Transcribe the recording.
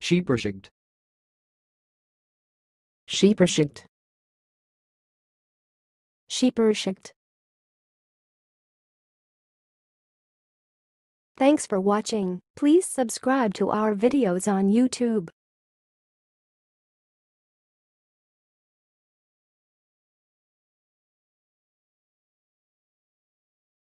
scheepershoogte, scheepershoogte, scheepershoogte. Thanks for watching. Please subscribe to our videos on YouTube.